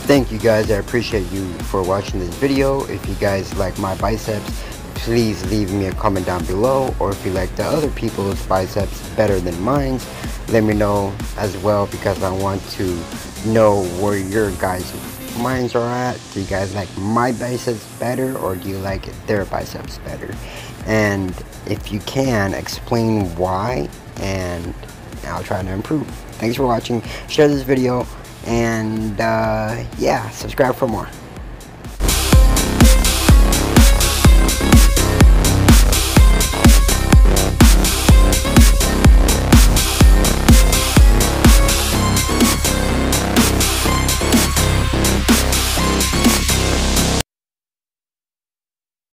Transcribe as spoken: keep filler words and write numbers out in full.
thank you guys. I appreciate you for watching this video. If you guys like my biceps, please leave me a comment down below, or if you like the other people's biceps better than mine, let me know as well, because I want to know where your guys' minds are at. Do you guys like my biceps better, or do you like their biceps better? And if you can, explain why, and I'll try to improve. Thanks for watching. Share this video, and uh, yeah, subscribe for more.